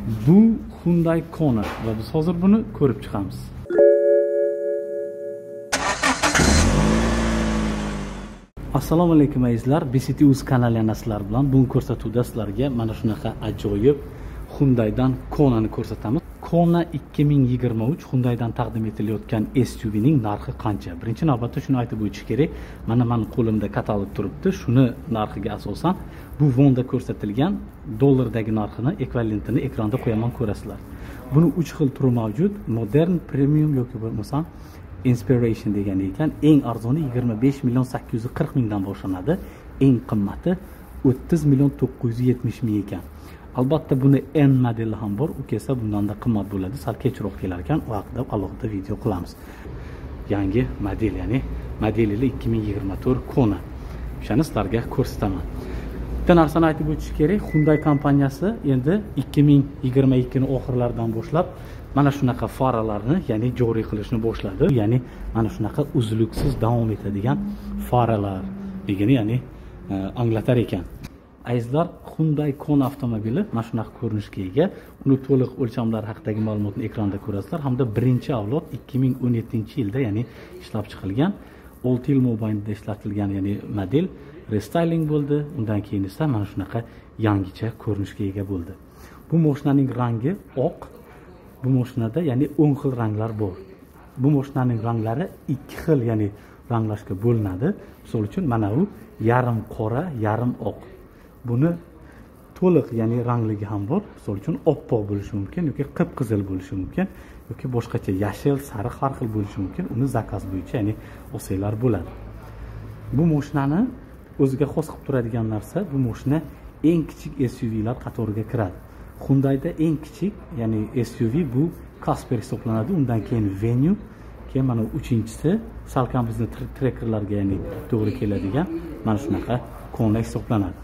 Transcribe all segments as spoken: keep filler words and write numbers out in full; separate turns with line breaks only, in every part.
Bu Hyundai Kona va biz hozir buni ko'rib chiqamiz. Assalomu alaykum azizlar, B C T uz kanalidan sizlar bilan bugun ko'rsatuvda sizlarga mana shunaqa ajoyib Hyundaidan Konani ko'rsatamiz. Kona ikki ming yigirma uch Hyundaidan taqdim etilayotgan S U V ning narxi qancha? Birinchi navbatda shuni aytib o'tish kerak. Mana men qo'limda katalog turibdi. Shuni narxiga asosan bu fonda ko'rsatilgan dollardagi narxini ekvivalentini ekranda qo'yaman, ko'rasizlar. Buni uch xil turi mavjud: modern, premium yoki bo'lmasa inspiration degan ekan. Eng arzoni yigirma besh million sakkiz yuz qirq mingdan boshlanadi. Eng qimmati o'ttiz million to'qqiz yuz yetmish ming ekan. Albatta buni N modeli ham bor. U kelsa bundan da qimmat bo'ladi. Sal kechroq kelar ekan. U haqida alohida video qilamiz. Yangi model, ya'ni modeli ikki ming yigirma to'rt Kona. O'shani sizlarga ko'rsataman. Bitta narsani aytib o'tish kerak. Hyundai kompaniyasi endi ikki ming yigirma ikki ning oxirlaridan boshlab mana shunaqa faralarni, ya'ni joriy qilishni boshladi. Ya'ni mana shunaqa uzluksiz davom etadigan faralar degani, ya'ni e, anglatar ekan. Azizlar, Hyundai Kona avtomobili mana shunaqa ko'rinishga ega. Uni to'liq o'lchamlari haqidagi ma'lumotni ekranda ko'rasizlar. Hamda birinchi avlod ikki ming o'n yettinchi yilda, ya'ni ishlab chiqilgan, olti yil mobaynida ishlatilgan, ya'ni model restyling bo'ldi. Undan keyin esa mana shunaqa yangicha ko'rinishga ega bo'ldi. Bu mashinaning rangi oq. Bu mashinada ya'ni o'n xil ranglar bor. Bu mashinaning ranglari ikki xil, ya'ni ranglashga bo'linadi. Misol uchun mana u yarim qora, yarim oq. Buni to'liq, ya'ni rangligi ham bor. Misol uchun oppoq bo'lishi mumkin yoki qip-qizil bo'lishi mumkin yoki boshqacha yashil, sariq har xil bo'lishi mumkin. Uni zakaz bo'yicha, ya'ni olsanglar bo'ladi. Bu mashinani o'ziga xos qilib turadigan narsa, bu mashina eng kichik S U V'lar qatoriga kiradi. Hyundai'da eng kichik, ya'ni S U V bu Casper hisoblanadi. Undan keyin Venue, keyin mana uchinchisi salkam bizni trekkerlarga, ya'ni to'g'ri keladigan mana shunaqa Kona hisoblanadi.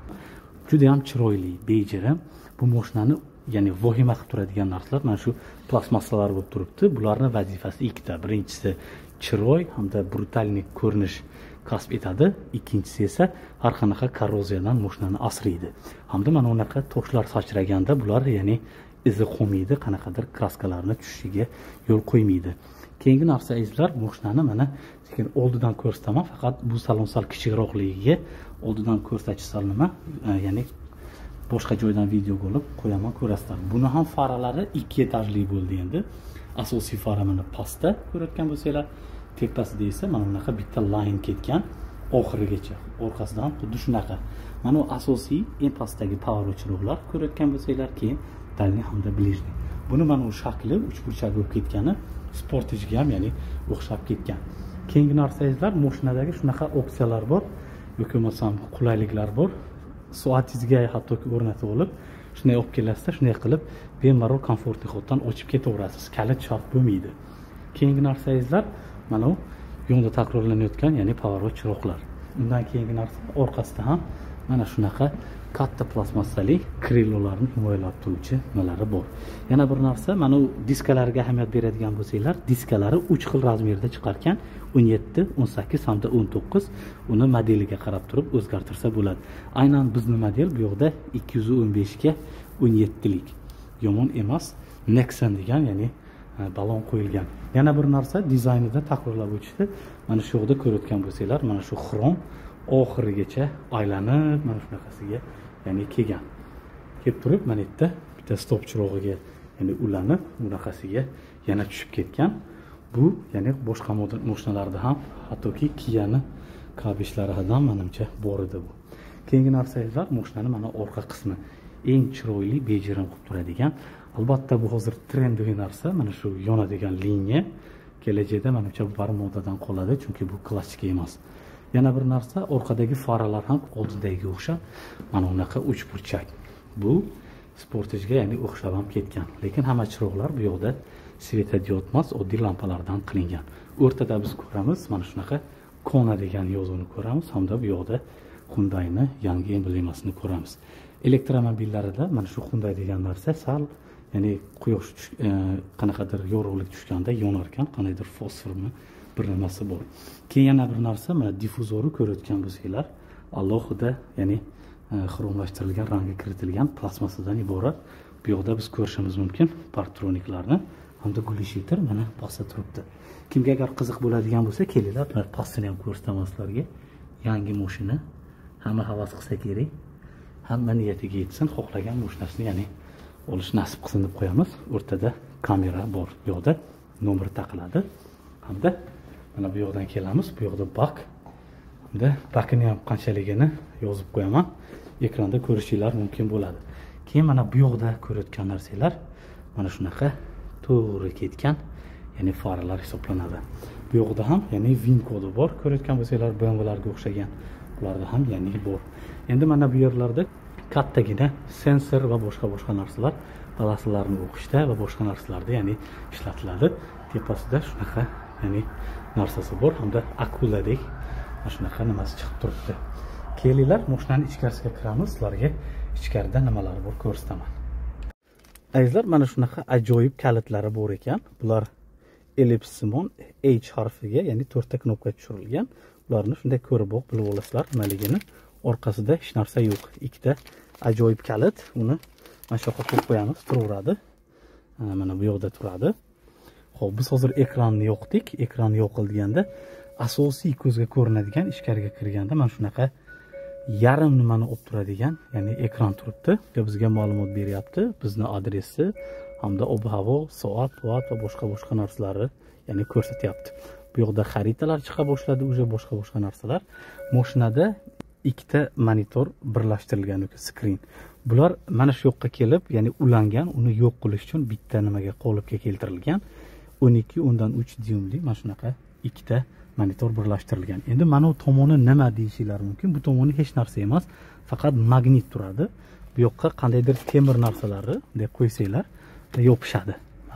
Juda ham chiroyli, bejirim. Bu mashinani, ya'ni vahima qilib turadigan narsalar mana shu plastmassalar bo'lib turibdi. Bularning vazifasi ikkita. Birinchisi chiroy hamda brutallik ko'rinish kasb etadi. Ikkinchisi esa har qanaqa korroziyadan mashinani asraydi. Hamda mana unaqa toshlar sachraganda bular, ya'ni izi qolmaydi, qanaqadir kraskalarni tushishiga yo'l qo'ymaydi. Keyingi narsa azizlar, mashinani mana sekin oldidan ko'rsataman. Faqat bu salon sal kichikroqligiga oldidan ko'rsatish sal nima, ya'ni boshqa joydan video bo'lib qo'yaman, ko'rasizlar. Buni ham faralari ikki etajli bo'ldi endi. Asosiy fara mana pastda ko'rayotgan bo'lsanglar, tepasida esa mana bunaqa bitta line ketgan oxirigacha. Orqasidan ham xuddi shunaqa. Mana u asosiy eng pastdagi power chiroqlar ko'rayotgan bo'lsanglar, keyin dalni hamda blижний. Buni mana u shakli uchburchak bo'lib ketgani sportijga ham, ya'ni o'xshab ketgan. Keyingi narsa azizlar, mashinadagi shunaqa opsiyalar bor. Yoki bo'lmasam qulayliklar bor. Soatingizga hattoki o'rnatib olib, shunday olib kelasizda, shunday qilib bemalol komfortli xotdan ochib ketaverasiz. Kalit shart bo'lmaydi. Keyingi narsa azizlar, mana u yo'lda takrorlanayotgan, ya'ni power chiroqlar. Undan keyingi narsa orqasida ham mana shunaqa katta plastmassali krillolarni himoyalab turuvchi nimalari bor. Yana bir narsa, mana u diskalarga ahamiyat beradigan bo'lsanglar, diskalari uch xil razmerda chiqarkan, o'n yetti, o'n sakkiz hamda o'n to'qqiz. Uni modeliga qarab turib o'zgartirsa bo'ladi. Aynan bizning model bu yoqda ikki yuz o'n besh ga o'n yetti lik. Yomon emas, Nexon degan, ya'ni balon qo'yilgan. Yana bir narsa, dizaynida takrorlab o'tishdi. Mana shu yoqda ko'rayotgan bo'lsanglar, mana shu xrom oxirigacha aylanib, mana shunaqasiga, ya'ni kelgan. Kelib turib, mana yerda bitta stop chirog'iga, ya'ni ulanib, bunaqasiga yana tushib ketgan. Bu, ya'ni boshqa model mashinalarda ham, hattoki Kia'ni K beshlaridan menimcha bor edi bu. Keyingi narsa esa mashinaning mana orqa qismi eng chiroyli, bejirim qilib turadigan. Albatta bu hozir trendiy narsa, mana shu yonadigan liniya. Kelajakda menimcha bu bar modadan qoladi, chunki bu klassik emas. Yana bir narsa, orqadagi faralar ham oldidagiga o'xshab, mana unaqa uchburchak. Bu sportijga, ya'ni o'xshab ham ketgan. Lekin hamma chiroqlar bu yoqda svetodiod emas, oddiy lampalardan qilingan. O'rtada biz ko'ramiz, mana shunaqa Kona degan yozuvni ko'ramiz, hamda bu yoqda Hyundai'ni yangi emblemasini ko'ramiz. Elektromobillarida mana shu Hyundai degan narsa sal, ya'ni quyosh e, qanaqadir yorug'lik tushganda yonar ekan, qanaqadir fosformi bir nimasi bor. Keyin yana bir narsa, mana difuzori ko'rayotgan bo'lsanglar, alohida, ya'ni xromlashtirilgan, rangga kiritilgan plastmassadan iborat bu yoqda biz ko'rishimiz mumkin parktroniklarni hamda gulishiter mana bosib turibdi. Kimga agar qiziq bo'ladigan bo'lsa, kelinglar, mana pastini ham ko'rsataman sizlarga. Yangi mashina, hamma havas qilsa kerak, hamma niyatiga yetsin, xohlagan mashinasini ya'ni olish nasib qilsin deb qo'yamiz. O'rtada kamera bor, bu yoqda nomer taqiladi. Hamda mana bu yoqdan kelamiz, bu yoqda bak. Hamda bakini ham qanchaligini yozib qo'yaman. Ekranda ko'rishinglar mumkin bo'ladi. Keyin mana bu yoqda ko'rayotgan narsalar mana shunaqa to'g'ri ketgan, ya'ni faralar hisoblanadi. Bu yoqda ham ya'ni VIN kodi bor. Ko'rayotgan bo'lsanglar, B M W larga o'xshagan. Ularda ham ya'ni bor. Endi mana bu yerlarda kattagina sensor va boshqa boshqa narsalar balaslarni o'qishda va boshqa narsalarda ya'ni ishlatiladi. Tepasida shunaqa ya'ni narsasi bor hamda akuladek mana shunaqa nimasi chiqib turibdi. Kelinglar, mashinani ichkarisiga kiramiz, sizlarga ichkarida nimalar bor ko'rsataman. Azizlar, mana shunaqa ajoyib kalitlari bor ekan. Bular ellipsimon H harfiga, ya'ni to'rtta knopka tushirilgan. Ularni shunday ko'rib o'q bilib olasizlar nimaligini. Orqasida hech narsa yo'q. Ikkita ajoyib kalit. Uni mana shu yoqqa qo'yib qo'yamiz, turaveradi. Mana bu yoqda turadi. Xo'p, biz hozir ekranni yoqdik. Ekranni yoqilganda asosiy ko'zga ko'rinadigan ichkariga kirganda mana shunaqa yarim nimani olib turadigan, ya'ni ekran turibdi. Bizga ma'lumot beryapti, bizni adresi hamda ob-havo, soat, soat va boshqa boshqa narsalarni ya'ni ko'rsatyapti. Bu yoqda xaritalar chiqa boshladi, uje boshqa boshqa narsalar. Mashinada ikkita monitor birlashtirilgan skrin. Bular mana shu yoqqa kelib, ya'ni ulangan, uni yo'q qilish uchun bitta nimaga qolipga keltirilgan. o'n ikki o'ndan uch dyumli mana shunaqa ikkita monitor birlashtirilgan. Endi mana bu tomoni nima deyishinglar mumkin. Bu tomoni hech narsa emas, faqat magnit turadi. Bu yoqqa qandaydir temir narsalarni deb qo'ysanglar, yopishadi.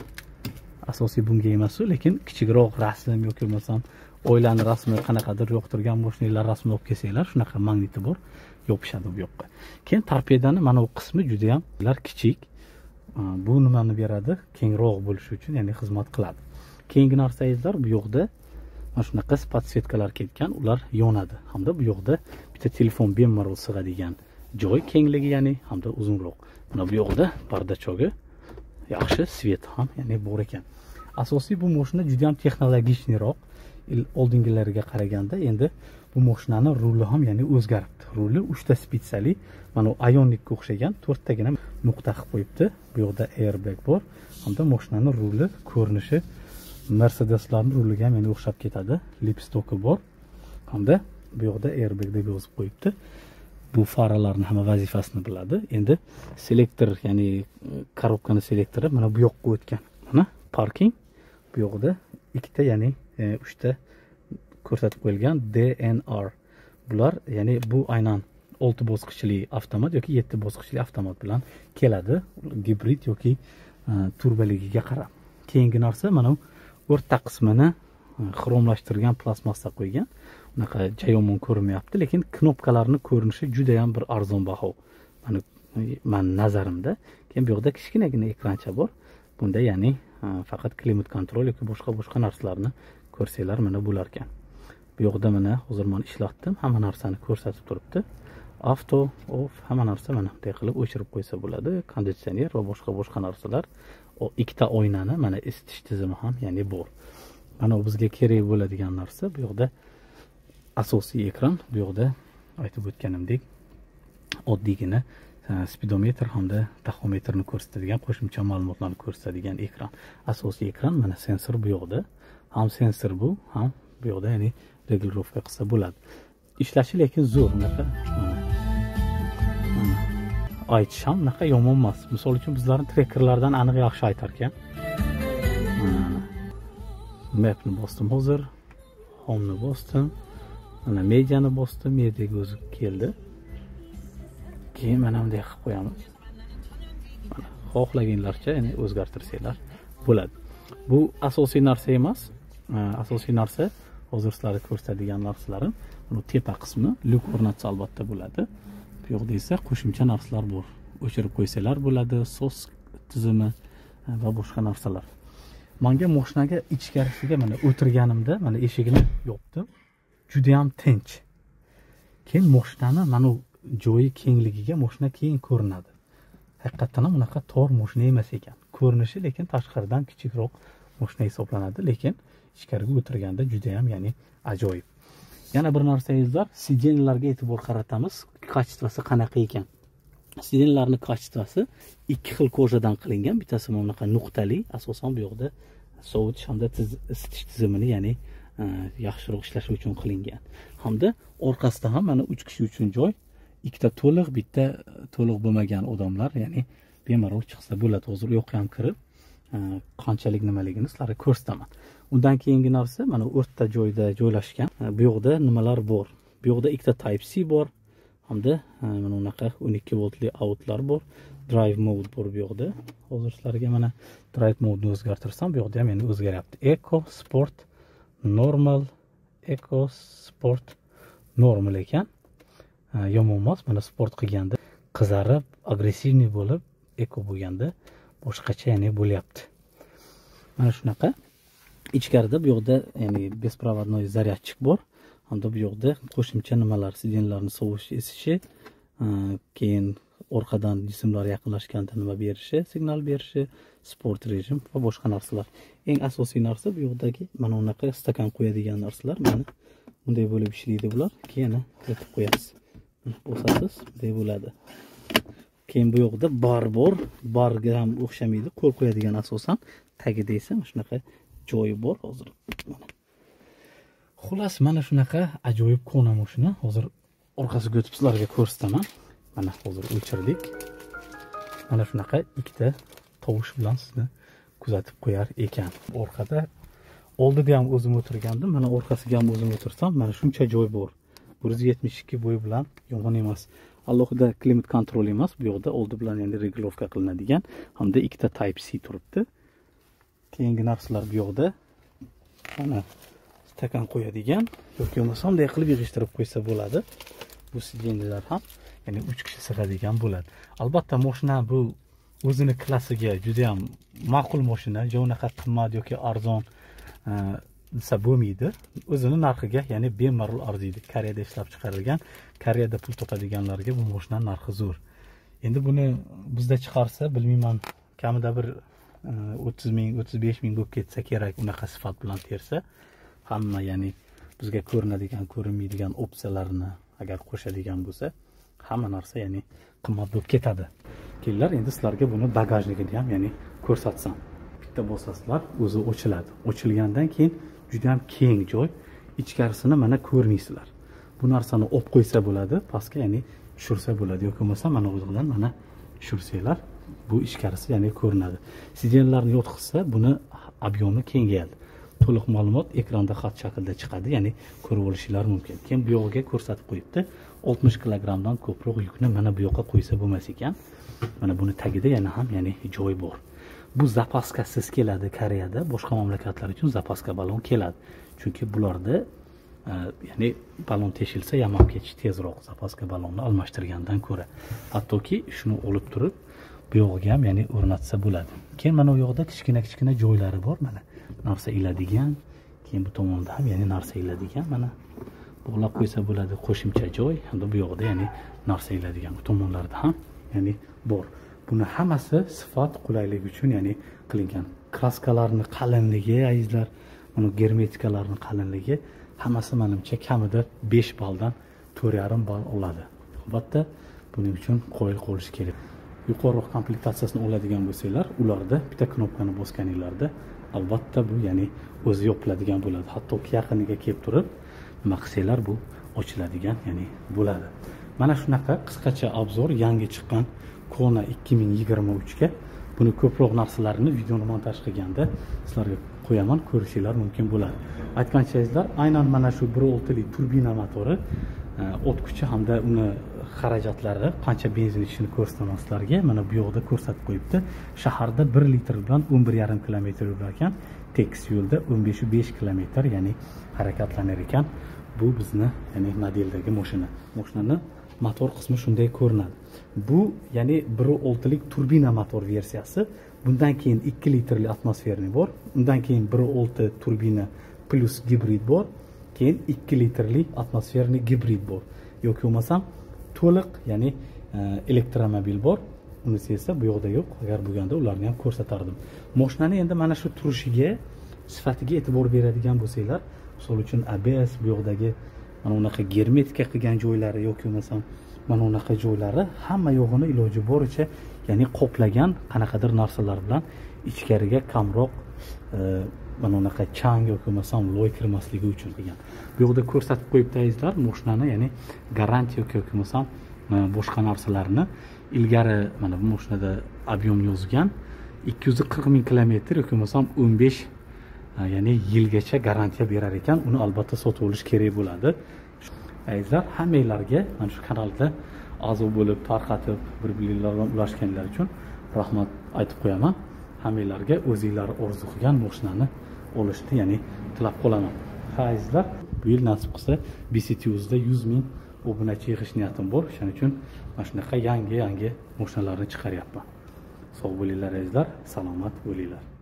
Asosiy bunga emas, lekin kichikroq rasm yoki bo'lmasam oilani rasmi, qanaqadir yoqtirgan mashinalar rasmini olib kelsanglar, shunaqa magniti bor, yopishadi bu yoqqa. Keyin torpedani mana bu qismi juda ham kichik. Bu nimani beradi? Kengroq bo'lishi uchun, ya'ni xizmat qiladi. Keyingi narsangizlar, bu yoqda mana shunaqa podsvetkalar ketgan, ular yonadi. Hamda bu yoqda bitta telefon bemalol sig'adigan joy kengligi, ya'ni hamda uzunroq. Mana bu yoqda pardachogi yaxshi, svet ham ya'ni bor ekan. Asosiy bu mashina juda ham texnologichniroq oldingilariga qaraganda. Endi bu mashinaning ruli ham ya'ni o'zgaribdi. Ruli uchta spitsali, mana Ionicga o'xshagan to'rttagina nuqta qilib qo'yibdi. Bu yoqda airbag bor. Hamda mashinaning ruli ko'rinishi Mercedeslarning ruliga ham ya'ni o'xshab ketadi. Lipstoki bor. Hamda bu yoqda airbag deb yozib qo'yibdi. Bu faralarning hamma vazifasini biladi. Endi selektor, ya'ni korobkani selektori mana bu yoqqa o'tgan. Mana parking. Bu yoqda ikkita, ya'ni uchta ko'rsatib qo'yilgan D N R. Bular, ya'ni bu aynan olti bosqichli avtomat yoki yetti bosqichli avtomat bilan keladi. Gibrid yoki turbaligiga qarab. Keyingi narsa mana o'rta qismini xromlashtirgan plastmassa qo'ygan. Unaqa jayomon ko'rinmayapti, lekin knopkalarning ko'rinishi juda ham bir arzon baho. Mana men nazarimda. Keyin bu yoqda kichkinagina ekrancha bor. Bunda ya'ni faqat klimat kontrol yoki boshqa boshqa narsalarni ko'rsanglar mana bular ekan. Bu yoqda mana hozir men ishlatdim, hamma narsani ko'rsatib turibdi. Auto, off, hamma narsa mana bunday qilib o'chirib qo'ysa bo'ladi. Konditsioner va boshqa boshqa narsalar. O ikkita oynani mana isitish tizimi ham ya'ni bor. Mana bizga kerak bo'ladigan narsa bu yoqda asosiy ekran. Bu yoqda aytib o'tganimdek oddiygina speedometr hamda taxometrni ko'rsatadigan, qo'shimcha ma'lumotlarni ko'rsatadigan ekran. Asosiy ekran mana sensor bu yoqda. Ham sensor bu, ham bu yoqda ya'ni regulirovka qilsa bo'ladi. Ishlashi lekin zo'r, unaqa. Aytish ham unaqa yomon emas. Misol uchun bizlarning trekkerlardan aniq yaxshi aytar ekan. Mapni bosdim hozir. Home'ni bosdim. Mana mediani bosdim, mediaga o'zi keldi. Keyin mana bunday qilib qo'yamiz. Mana xohlaganlarcha ya'ni o'zgartirsanglar bo'ladi. Bu asosiy narsa emas. Asosiy narsa hozir sizlarga ko'rsatadigan narsalarim. Bu tepa qismi lyuk o'rnatsa albatta bo'ladi. Bu yoqda esa qo'shimcha narsalar bor. O'chirib qo'ysalar bo'ladi, sos tizimi va boshqa narsalar. Menga mashinaga ichkarisiga mana o'tirganimda mana eshigini yopdim. Juda ham tinch. Keyin mashinani mana joyi kengligiga mashina keyin ko'rinadi. haqiqatdan ham unaqa tor mashina emas ekan. Ko'rinishi lekin tashqaridan kichikroq mashina hisoblanadi, lekin ichkariga o'tirganda juda ham ya'ni ajoyib. Yana bir narsangizlar, sidyenlarga e'tibor qaratamiz. Kachествоsi qanaqa ekan? Sidyenlarning kachествоsi ikki xil ko'jadan qilingan. Bittasi bunaqa nuqtali, asosan bu yoqda sovutish hamda isitish tizimini ya'ni yaxshiroq ishlashi uchun qilingan. Hamda orqasida ham mana uch kishi uchun joy, ikkita to'liq, bitta to'liq bo'lmagan odamlar, ya'ni bemalol chiqsa bo'ladi. Hozir u yoqqa ham kirib, qanchalik nimaligini sizlarga ko'rsataman. Undan keyingi narsa mana o'rta joyda joylashgan. Bu yoqda nimalar bor? Bu yoqda ikkita Type C bor, hamda mana unaqa o'n ikki voltli outlar bor. Drive mode bor bu yoqda. Hozir sizlarga mana drive modeni o'zgartirsam, bu yoqda ham endi o'zgaryapti. Eco, Sport, Normal, Eco, Sport, Normal ekan. Yomon emas. Mana sport qilganda qizarib, agressivniy bo'lib, Eco bo'lganda boshqacha ya'ni bo'lyapti. Mana shunaqa. Ichkarida bu yoqda ya'ni беспроводной zaryadchik bor. Hamda bu yoqda qo'shimcha nimalar, sidyenlarni sovishi, isishi, keyin orqadan jismlar yaqinlashganda nima berishi, signal berishi, sport rejim va boshqa narsalar. Eng asosiy narsa bu yoqdagi mana unaqa stakan qo'yadigan narsalar. Mana bunday bo'lib ishlaydi bular. Keyin kiritib qo'yasiz. Bosasiz, bunday bo'ladi. Keyin bu yoqda bar bor. Barga ham o'xshamaydi, qo'l qo'yadigan asosan. Tagida esa shunaqa joyi bor hozir. Mana. Xullas, mana shunaqa ajoyib kona mashina. Hozir orqasiga o'tib sizlarga ko'rsataman. Mana hozir o'chirdik. Mana shunaqa ikkita tovush bilan sizni kuzatib qo'yar ekan. Orqada oldida ham o'zim o'tirgandim, mana orqasiga ham o'zim o'tirsam, mana shuncha joy bor. bir yuz yetmish ikki bo'y bilan yomon emas. Alohida klimat kontrol emas, bu yoqda oldi bilan endi regulovka qilinadigan, hamda ikkita Type C turibdi. Keyingi narsalar bu yoqda. Mana stakan qo'yadigan, yoki bo'lmasa bunday qilib yig'ishtirib qo'ysa bo'ladi. Bu sidyenlar ham ya'ni uch kishi sig'adigan bo'ladi. Albatta mashina bu o'zini klassiga juda ham ma'qul mashina, jo'naqa qimmat yoki arzon desa bo'lmaydi. O'zini narxiga ya'ni bemalol arziydi. Koreyada ishlab chiqarilgan, Koreyada pul topadiganlarga bu mashina narxi zo'r. Endi buni bizda chiqarsa, bilmayman, kamida bir o'ttiz ming, o'ttiz besh ming bo'lib ketsa kerak, unaqa sifat bilan tersa, hamma ya'ni bizga ko'rinadigan, ko'rinmaydigan opsiyalarni agar qo'shadigan bo'lsa, hamma narsa ya'ni qimmat bo'lib ketadi. Kelinlar, endi sizlarga buni bagajligini ham ya'ni ko'rsatsam. Bitta bosasizlar, o'zi ochiladi. Ochilgandan keyin juda ham keng joy, ichkarisini mana ko'rmaysizlar. Bu narsani olib qo'ysa bo'ladi, pastga ya'ni tushirsa bo'ladi, yoki bo'lmasa mana o'zidan mana tushirsanglar, bu ichkarisi ya'ni ko'rinadi. Sidyenlarni yotqizsa, buni obyomi kengayadi. To'liq ma'lumot ekranda xat shaklida chiqadi, ya'ni ko'rib olishinglar mumkin. Keyin bu yoqqa ko'rsatib qo'yibdi. oltmish kilogrammdan ko'proq yukni mana bu yoqqa qo'ysa bo'lmas ekan. Mana buni tagida yana ham ya'ni joy bor. Bu zapaskasiz keladi Koreyada, boshqa mamlakatlar uchun zapaska balon keladi. Chunki bularda ya'ni balon teshilsa yamab ketish tezroq zapaska balonni almashtirgandan ko'ra. Hattoki shuni olib turib bu yoqqa ham ya'ni o'rnatsa bo'ladi. Keyin mana bu yoqda kichkina-kichkina joylari bor, mana narsa iladigan, keyin bu tomonda ham ya'ni narsa iladigan, mana bog'lab qo'ysa bo'ladi, qo'shimcha joy. Hamda bu yoqda ya'ni narsa iladigan, bu tomonlarda ham ya'ni bor. Buni hammasi sifat, qulaylik uchun ya'ni qilingan. Kraskalarning qalinligi, azizlar, mana germetikalarning qalinligi hammasi menimcha kamida besh balldan to'rt yarim ball oladi. Albatta, buning uchun qo'yil qolish kerak. Yuqoriroq komplektatsiyasini oladigan bo'lsanglar, ularda bitta knopkani bosganinglarda albatta bu ya'ni o'zi yopiladigan bo'ladi. Hatto yaqiniga kelib turib, nima qilsanglar bu ochiladigan ya'ni bo'ladi. Mana shunaqa qisqacha obzor yangi chiqqan Kona ikki ming yigirma uch ga. Buni ko'proq narsalarini videoni montaj qilganda sizlarga qo'yaman, ko'rishinglar mumkin bo'ladi. Aytganchangizlar, aynan mana shu bir oltilik turbina motori, o't kuchi hamda uni xarajatlari, qancha benzin ichishini ko'rsataman sizlarga. Mana bu yoqda ko'rsatib qo'yibdi. Shaharda bir litr bilan o'n bir yarim kilometr yurar ekan, tekis yo'lda o'n besh besh kilometr ya'ni harakatlanar ekan. Bu bizni ya'ni modeldagi mashina. Mashinani motor qismi shunday ko'rinadi. Bu ya'ni bir oltilik turbina motor versiyasi. Bundan keyin ikki litrli atmosferniy bor. Undan keyin bir olti turbina plus gibrid bor. Keyin ikki litrli atmosferniy gibrid bor. Yoki bo'lmasam to'liq ya'ni elektromobil bor. unisi esa bu yoqda yo'q. Agar bo'lganda ularni ham ko'rsatardim. Mashinani endi mana shu turishiga, sifatiga e'tibor beradigan bo'lsanglar, misol uchun A B S, bu yoqdagi mana unaqa germetika qilgan joylari yoki bo'lmasam mana unaqa joylari hamma yo'g'ini iloji boricha, ya'ni qoplagan qanaqadir narsalar bilan ichkariga kamroq e, mana unaqa chang yoki bo'lmasam loy kirmasligi uchun qilgan. Bu yoqda ko'rsatib qo'yibdi azizlar, mashinani, ya'ni garantiya yoki bo'lmasam boshqa narsalarni. Ilgari mana bu mashinada ob'yom yozgan ikki yuz qirq ming kilometr yoki bo'lmasam o'n besh ya'ni yilgacha garantiya berar ekan. Uni albatta sotib olish kerak bo'ladi. Azizlar, hammanglarga mana shu kanalda a'zo bo'lib, tarqatib, bir-biringlar bilan ulashganlar uchun rahmat aytib qo'yaman. Hammanglarga o'zingizlar orzu qilgan mashinani olishni, ya'ni tilab qolaman. Ha azizlar, bu yil nasib qilsa B C T Uzda yuz ming obunachi yig'ish niyatim bor. Shuning uchun mana shunaqa yangi-yangi mashinalarni chiqaryapman. Sog' bo'linglar azizlar, salomat bo'linglar.